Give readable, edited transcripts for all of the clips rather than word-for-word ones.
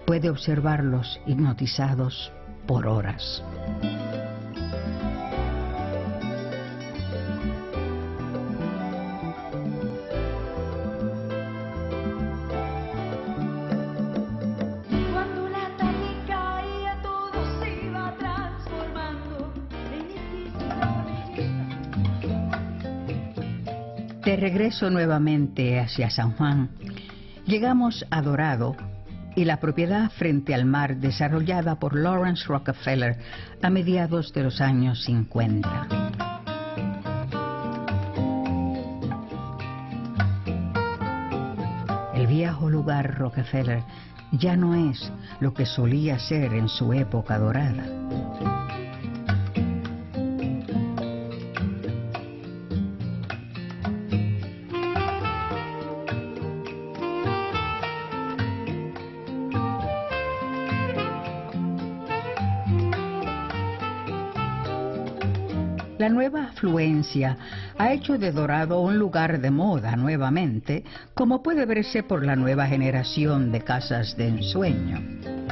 puede observarlos hipnotizados por horas. De regreso nuevamente hacia San Juan, llegamos a Dorado y la propiedad frente al mar desarrollada por Lawrence Rockefeller a mediados de los años 50. El viejo lugar Rockefeller ya no es lo que solía ser en su época dorada. La nueva afluencia ha hecho de Dorado un lugar de moda nuevamente, como puede verse por la nueva generación de casas de ensueño.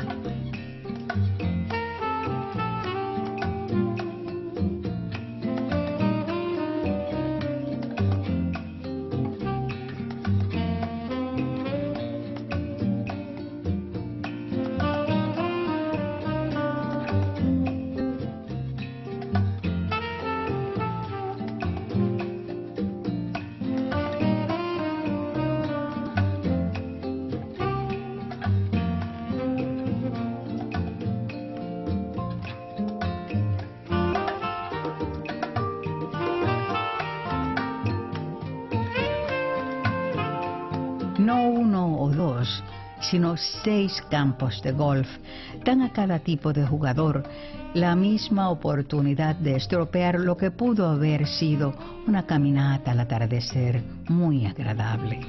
No uno o dos, sino 6 campos de golf dan a cada tipo de jugador la misma oportunidad de estropear lo que pudo haber sido una caminata al atardecer muy agradable.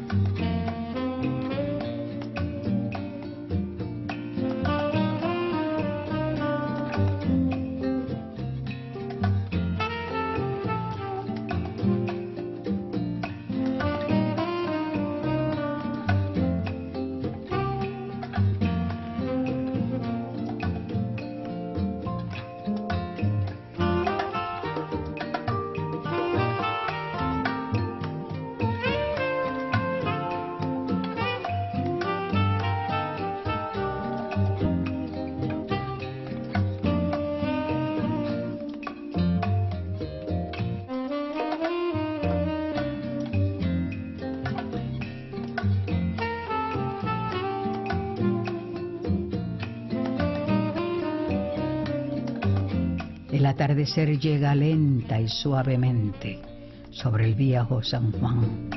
El atardecer llega lenta y suavemente sobre el viejo San Juan.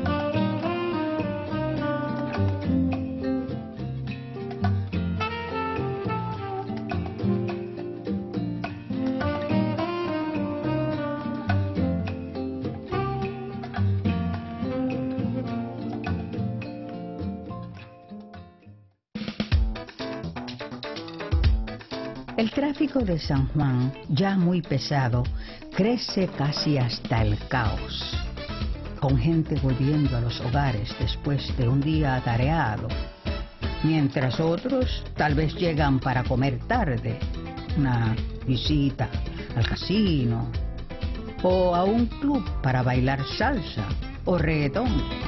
El tráfico de San Juan, ya muy pesado, crece casi hasta el caos, con gente volviendo a los hogares después de un día atareado, mientras otros tal vez llegan para comer tarde, una visita al casino, o a un club para bailar salsa o reggaetón.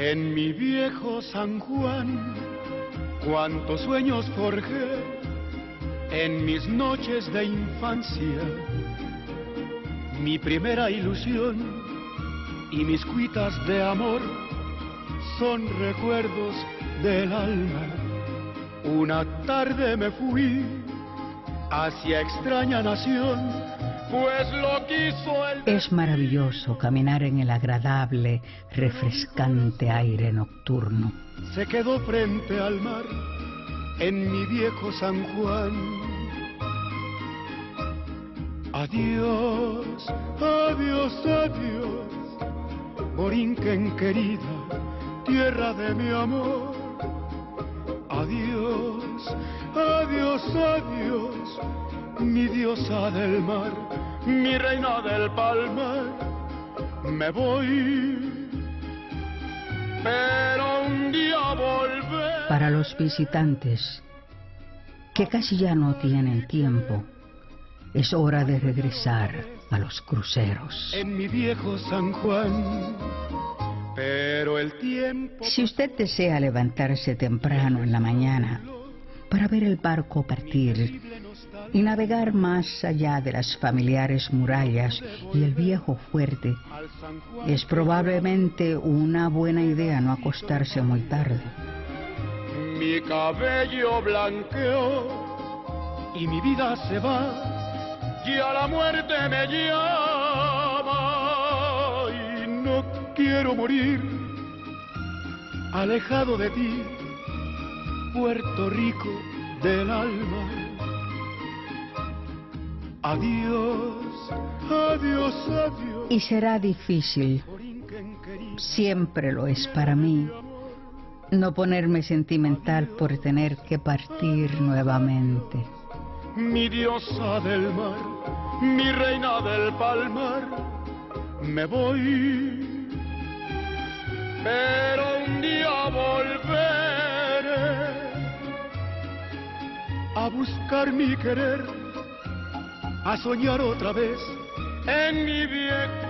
En mi viejo San Juan, cuántos sueños forjé en mis noches de infancia. Mi primera ilusión y mis cuitas de amor son recuerdos del alma. Una tarde me fui hacia extraña nación, pues lo quiso el... Es maravilloso caminar en el agradable, refrescante aire nocturno. Se quedó frente al mar en mi viejo San Juan. Adiós, adiós, adiós, Borinquen querida, tierra de mi amor. Adiós, adiós, adiós, mi diosa del mar, mi reina del palmar. Me voy, pero un día volveré. Para los visitantes que casi ya no tienen tiempo, es hora de regresar a los cruceros. En mi viejo San Juan, pero el tiempo... Si usted desea levantarse temprano en la mañana para ver el barco partir y navegar más allá de las familiares murallas y el viejo fuerte, es probablemente una buena idea no acostarse muy tarde. Mi cabello blanqueó y mi vida se va, y a la muerte me llama, y no quiero morir alejado de ti, Puerto Rico del alma. Adiós, adiós, adiós. Y será difícil, siempre lo es para mí, no ponerme sentimental por tener que partir nuevamente. Mi diosa del mar, mi reina del palmar, me voy, pero un día volveré a buscar mi querer, a soñar otra vez en mi viejo